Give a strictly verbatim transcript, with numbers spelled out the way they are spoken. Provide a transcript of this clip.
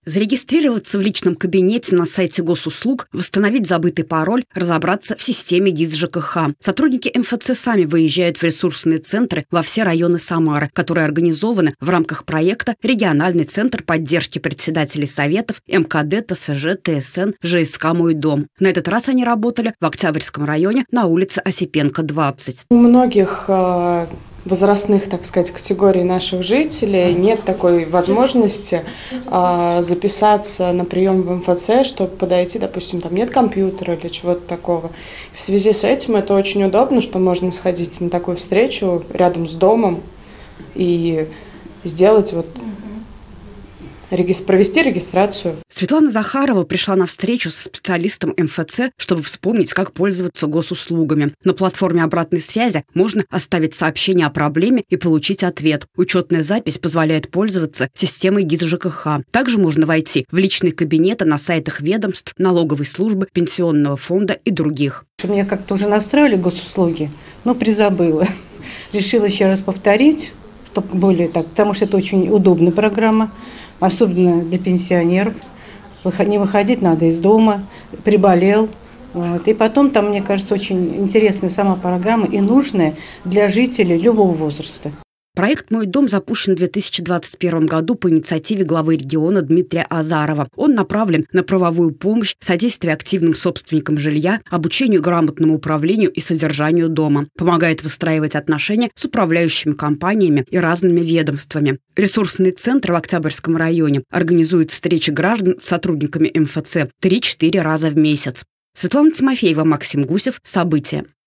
Зарегистрироваться в личном кабинете на сайте госуслуг, восстановить забытый пароль, разобраться в системе ГИС ЖКХ. Сотрудники эм эф цэ сами выезжают в ресурсные центры во все районы Самары, которые организованы в рамках проекта «Региональный центр поддержки председателей советов эм ка дэ, тэ эс жэ, тэ эс эн, жэ эс ка «Мой дом». На этот раз они работали в Октябрьском районе на улице Осипенко, двадцать. У многих возрастных, так сказать, категорий наших жителей нет такой возможности а, записаться на прием в эм эф цэ, чтобы подойти, допустим, там нет компьютера или чего-то такого. В связи с этим это очень удобно, что можно сходить на такую встречу рядом с домом и сделать вот провести регистрацию. Светлана Захарова пришла на встречу со специалистом эм эф цэ, чтобы вспомнить, как пользоваться госуслугами. На платформе обратной связи можно оставить сообщение о проблеме и получить ответ. Учетная запись позволяет пользоваться системой ГИС ЖКХ. Также можно войти в личные кабинеты на сайтах ведомств, налоговой службы, пенсионного фонда и других. Меня как-то уже настроили госуслуги, но призабыла. Решила еще раз повторить, чтобы более так, потому что это очень удобная программа. Особенно для пенсионеров. Не выходить надо из дома, приболел. Вот. И потом там, мне кажется, очень интересная сама программа и нужная для жителей любого возраста. Проект «Мой дом» запущен в две тысячи двадцать первом году по инициативе главы региона Дмитрия Азарова. Он направлен на правовую помощь, содействие активным собственникам жилья, обучению грамотному управлению и содержанию дома. Помогает выстраивать отношения с управляющими компаниями и разными ведомствами. Ресурсный центр в Октябрьском районе организует встречи граждан с сотрудниками эм эф цэ три-четыре раза в месяц. Светлана Тимофеева, Максим Гусев. События.